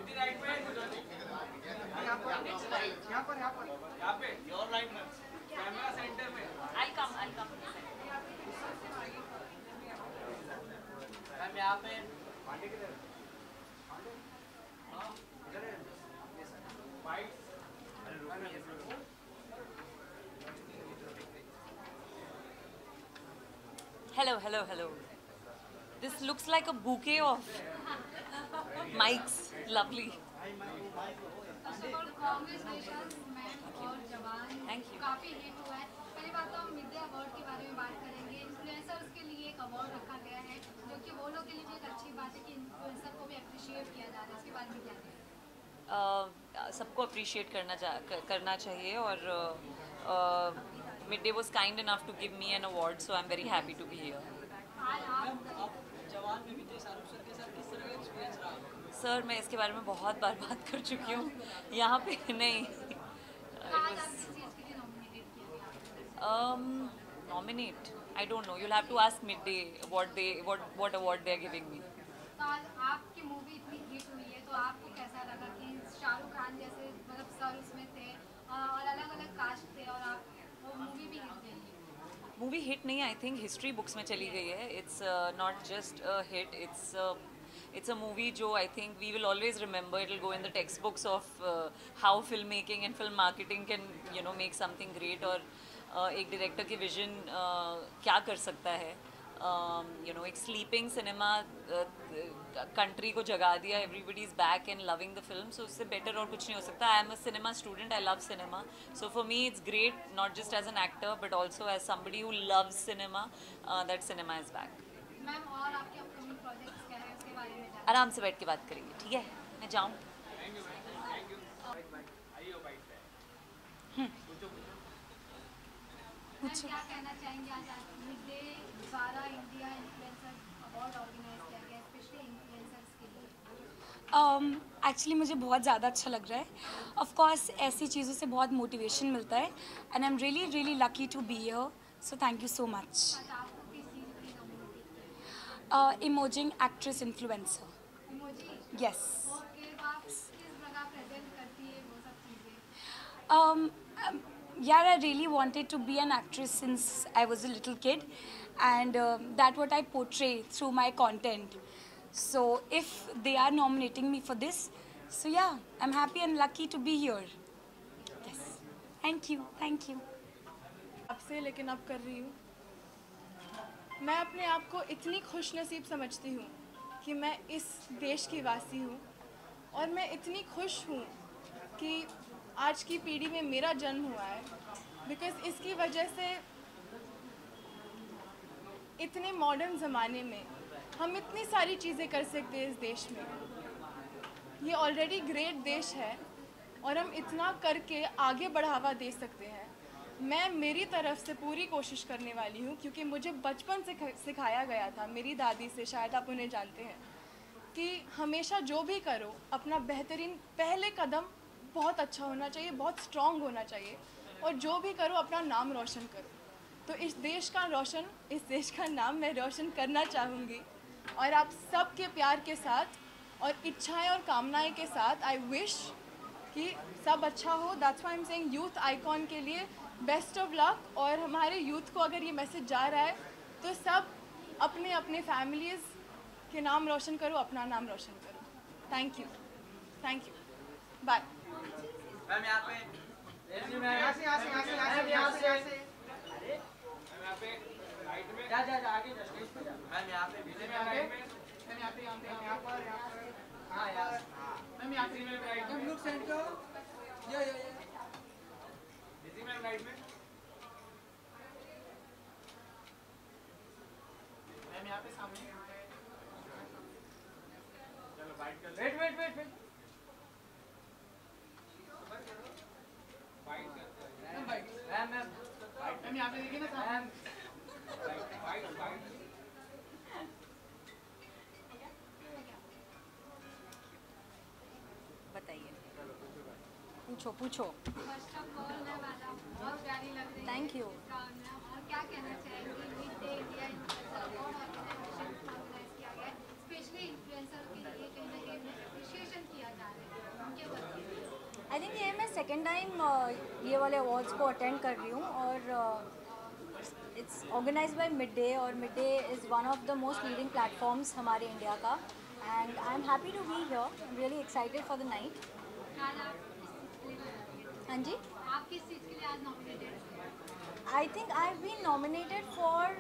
यहाँ पे your line में कैमरा सेंटर में I'll come. मैम यहाँ पे Hello. This looks like a bouquet of mics. Lovely. First of all congratulations ma'am और जवान Thank you. काफ़ी हिट हुआ है। पहली बात तो हम मिड डे अवार्ड के बारे में बात करेंगे। इन्फ्लुएंसर्स के लिए एक अवार्ड रखा गया है जो कि वो लोग के लिए भी एक अच्छी बात है कि इन्फ्लुएंसर को भी अप्रिशिएट किया जा रहा है। इसके बारे में क्या कहें? सबको अप्रिशिएट करना चाहिए और mid day was kind enough to give me an award, so I am very happy to be here. आज आप जवान में विजय शाहरुख सर के साथ किस तरह का एक्सपीरियंस रहा? सर मैं इसके बारे में बहुत बार बात कर चुकी हूँ यहाँ पे नहीं. आज आप किस चीज़ के लिए नॉमिनेटेड किया गया? Nominate? I don't know. You'll have to ask midday what award they are giving me. तो आज आपकी मूवी इतनी हिट हुई है तो आपको कैसा लगा कि शाहरुख खान जैसे मतलब सर उसमें थे और अलग अलग कास्ट थे और आप वो मूवी भी हिट गई है? मूवी हिट नहीं, आई थिंक हिस्ट्री बुक्स में चली गई है. It's not just a hit, it's a movie जो I think we will always remember. It will go in the textbooks of how filmmaking and film marketing can make something great. और एक director की vision क्या कर सकता है. एक sleeping cinema country को जगा दिया. Everybody is back and loving the film. So उससे बेटर और कुछ नहीं हो सकता. I am a cinema student, I love cinema. So for me it's great, not just as an actor but also as somebody who loves cinema, that cinema is back. Ma'am और आपके upcoming projects क्या है उसके बारे में जानते हैं? आराम से बैठ के बात करेंगे, ठीक है? मैं जाऊँ? मैम क्या कहना चाहेंगे आज मिड डे द्वारा इंडिया इन्फ्लुएंसर अवार्ड ऑर्गेनाइज किया गया स्पेशली इन्फ्लुएंसर्स के लिए? एक्चुअली मुझे बहुत ज़्यादा अच्छा लग रहा है. ऑफ कोर्स ऐसी चीज़ों से बहुत मोटिवेशन मिलता है and I am really lucky to be here. So thank you so much. आज आपको किस चीज़ के लिए नॉमिनेटेड किया? Emerging actress influencer. Emoji yes. Okay तो आप किस प्रकार प्रेजेंट करती है वो सब चीज़ें? Yeah, I really wanted to be an actress since I was a little kid, and that's what I portray through my content. So if they are nominating me for this, so yeah, I'm happy and lucky to be here. Yes, thank you. आपसे लेकिन अब कर रही हूँ. मैं अपने आप को इतनी खुशनसीब समझती हूँ कि मैं इस देश की वासी हूँ और मैं इतनी खुश हूँ कि आज की पीढ़ी में मेरा जन्म हुआ है. बिकॉज़ इसकी वजह से इतने मॉडर्न ज़माने में हम इतनी सारी चीज़ें कर सकते हैं इस देश में. ये ऑलरेडी ग्रेट देश है और हम इतना करके आगे बढ़ावा दे सकते हैं. मैं मेरी तरफ से पूरी कोशिश करने वाली हूँ क्योंकि मुझे बचपन से सिखाया गया था मेरी दादी से, शायद आप उन्हें जानते हैं, कि हमेशा जो भी करो अपना बेहतरीन पहले कदम बहुत अच्छा होना चाहिए, बहुत स्ट्रॉन्ग होना चाहिए और जो भी करो अपना नाम रोशन करो. तो इस देश का नाम मैं रोशन करना चाहूँगी और आप सबके प्यार के साथ और इच्छाएं और कामनाएं के साथ आई विश कि सब अच्छा हो. That's why I am saying youth icon के लिए बेस्ट ऑफ लक. और हमारे यूथ को अगर ये मैसेज जा रहा है तो सब अपने अपने फैमिलीज़ के नाम रोशन करो, अपना नाम रोशन करो. Thank you. बाय. मैम यहाँ पे यहाँ से यहाँ पे राइट में जा आगे जा स्टेज पे जा. मैम यहाँ पे विजय मैम राइट में. मैम यहाँ पर हाँ यार मैम यहाँ पे राइट में लुक सेंड करो. ये विजय मैम राइट में. मैम यहाँ पे सामने. चलो बाइट कर. वेट मैम यहाँ पे देखिए ना मैम. बताइए, पूछो. फर्स्ट ऑफ ऑल मैम आज आप बहुत प्यारी लग रही है. Thank you. और क्या कहना चाहेंगे mid day India influencer award organise किया गया है स्पेशली इन्फ्लुएंसर के लिए कहीं ना कहीं अप्रिशिएशन किया जा रहा है. सेकेंड टाइम ये वाले अवार्ड्स को अटेंड कर रही हूँ और it's organised by mid day और mid day is one of the most leading platforms हमारे इंडिया का and I am happy to be here, I am really excited for the night. हाँ जी, आप किस चीज़ के लिए आज nominated? I think I have been nominated for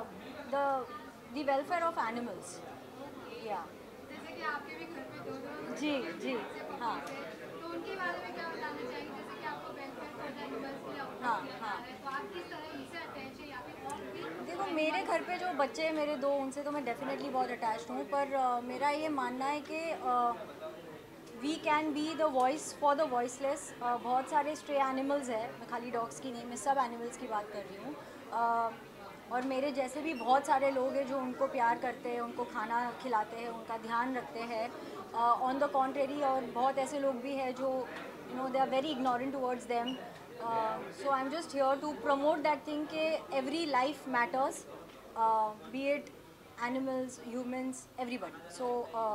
the welfare of animals. या जैसे कि आपके भी घर पे दो जी जी हाँ तो उनके बारे में क्या बताना चाहिए? जैसे कि आपको वेलफेयर फॉर एनिमल्स के लिए award हाँ, दिया जा हाँ। रहा है, तो आप किस तरह उनसे अटैच है या फिर और भी? देखो मेरे घर पे जो बच्चे हैं मेरे दो, उनसे तो मैं डेफिनेटली बहुत अटैच्ड हूँ, पर मेरा ये मानना है कि we can be the voice for the voiceless. बहुत सारे स्ट्रे एनिमल्स हैं, मैं खाली डॉग्स की नहीं, मैं सब एनिमल्स की बात कर रही हूँ। और मेरे जैसे भी बहुत सारे लोग हैं जो उनको प्यार करते हैं, उनको खाना खिलाते हैं, उनका ध्यान रखते हैं ऑन द कॉन्ट्रेरी। और बहुत ऐसे लोग भी हैं जो you know they are very ignorant towards them. So I'm just here to promote that thing कि every life matters, be it animals, humans, everybody. So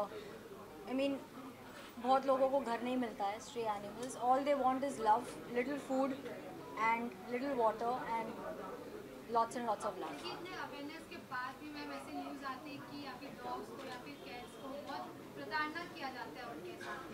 I mean बहुत लोगों को घर नहीं मिलता है, stray animals. All they want is love, little food and little water and lots and lots of love. कि इतने अवेयरनेस के बाद भी मैम ऐसे न्यूज़ आती है कि या फिर डॉग्स को या फिर कैट्स को बहुत प्रताड़ना किया जाता है उनके साथ।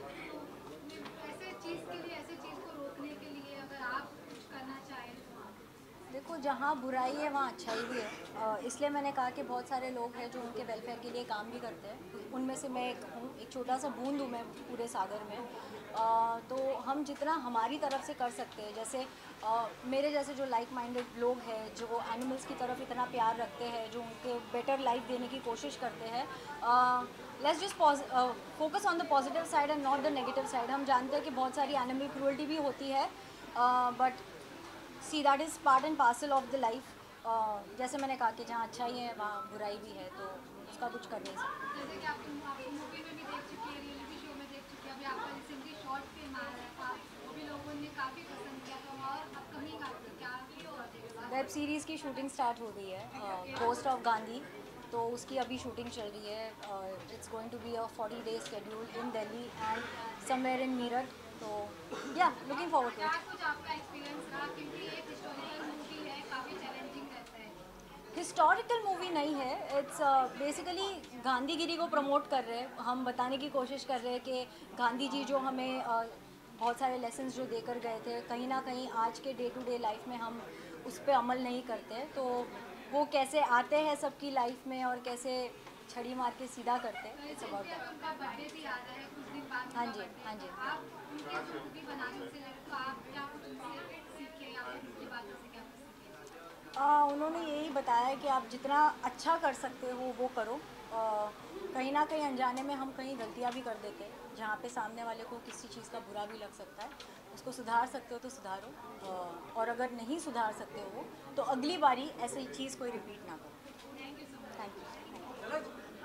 तो ऐसे चीज़ के लिए, ऐसे चीज़ को रोकने के लिए अगर आप कुछ करना चाहें तो? देखो जहाँ बुराई है वहाँ अच्छाई भी है, इसलिए मैंने कहा कि बहुत सारे लोग हैं जो उनके वेलफेयर के लिए काम भी करते हैं, उनमें से मैं एक हूँ, एक छोटा सा बूंद हूँ मैं पूरे सागर में। तो हम जितना हमारी तरफ से कर सकते हैं, जैसे मेरे जैसे जो लाइक माइंडेड लोग हैं जो एनिमल्स की तरफ इतना प्यार रखते हैं, जो उनके बेटर लाइफ देने की कोशिश करते हैं, let's just focus on the positive side and not the negative side. हम जानते हैं कि बहुत सारी एनिमल क्रूअल्टी भी होती है, but see that is part and parcel of the life. जैसे मैंने कहा कि जहाँ अच्छाई है वहाँ बुराई भी है, तो उसका कुछ कर नहीं सकते। जैसे कि आपको मूवी में भी देख चुकी है, रियलिटी शो में देख चुकी है, अभी आपका रिसेंटली शॉर्ट फिल्म आ रहा था, वो भी लोगों ने काफ़ी पसंद किया था, और अपकमिंग आपकी क्या प्रोजेक्ट? वेब सीरीज़ की शूटिंग स्टार्ट हो गई है, कोस्ट ऑफ गांधी, तो उसकी अभी शूटिंग चल रही है। It's going to be a 40 day schedule in Delhi and somewhere in Meerut. तो या लुकिंग फॉरवर्ड टू क्या इट। कुछ आपका एक्सपीरियंस रहा, क्योंकि एक हिस्टोरिकल मूवी है, काफ़ी चैलेंजिंग रहता है? हिस्टोरिकल मूवी नहीं है, इट्स बेसिकली गांधीगिरी को प्रमोट कर रहे हैं। हम बताने की कोशिश कर रहे हैं कि गांधी जी जो हमें बहुत सारे लेसन्स जो देकर गए थे, कहीं ना कहीं आज के डे टू डे लाइफ में हम उस पर अमल नहीं करते, तो वो कैसे आते हैं सबकी लाइफ में और कैसे छड़ी मार के सीधा करते हैं। It's about that. उनका बर्थडे भी आ रहा है कुछ दिन बाद। हाँ जी, हाँ जी। आप उनकी मूवी बनाने से लगे तो आप क्या कुछ उनसे सीखे या फिर उनकी बातों से क्या कुछ सीखे? उन्होंने यही बताया कि आप जितना अच्छा कर सकते हो वो करो। कहीं ना कहीं अनजाने में हम कहीं गलतियाँ भी कर देते हैं, जहाँ पे सामने वाले को किसी चीज़ का बुरा भी लग सकता है। उसको सुधार सकते हो तो सुधारो, और अगर नहीं सुधार सकते हो तो अगली बारी ऐसी चीज़ कोई रिपीट ना करो। Thank you.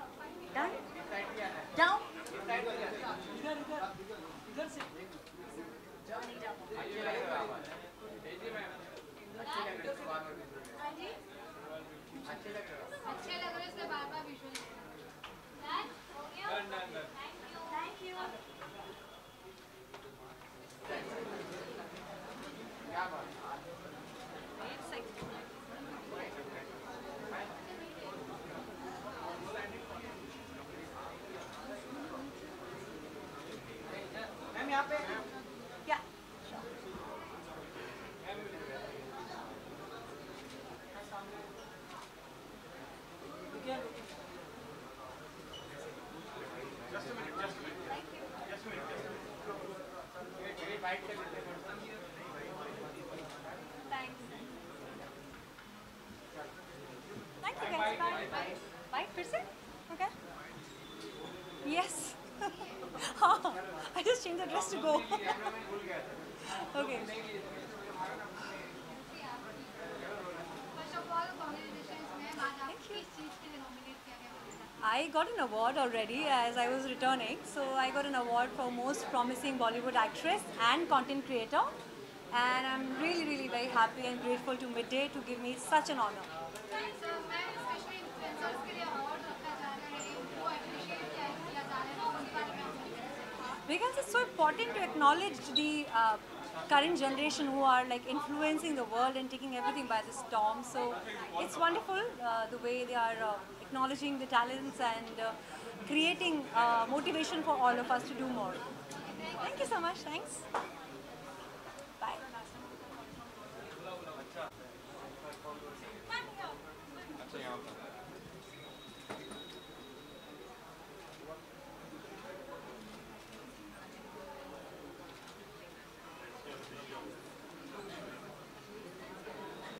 डन जाओ। अच्छे लग रहे हैं, इसलिए बार बार विजुअल। Thank you. मैम यहाँ पे क्या Thank you guys. Bye. Bye. फिर से? Okay. Yes. हाँ. I just changed the dress to go. Okay. First of all congratulations ma'am, आज आप किस चीज़ के लिए नॉमिनेट किया गया? I got an award already as I was returning. So I got an award for most promising Bollywood actress and content creator. And I'm really very happy and grateful to Midday to give me such an honor. Sir ma'am, specially influencers के लिए award रखा जा रहा है, वो appreciate किया जा रहा है, तो उस बारे में आप क्या कहेंगे? Because it's so important to acknowledge the current generation who are like influencing the world and taking everything by the storm. So it's wonderful the way they are acknowledging the talents and creating motivation for all of us to do more. Thank you so much. Thanks.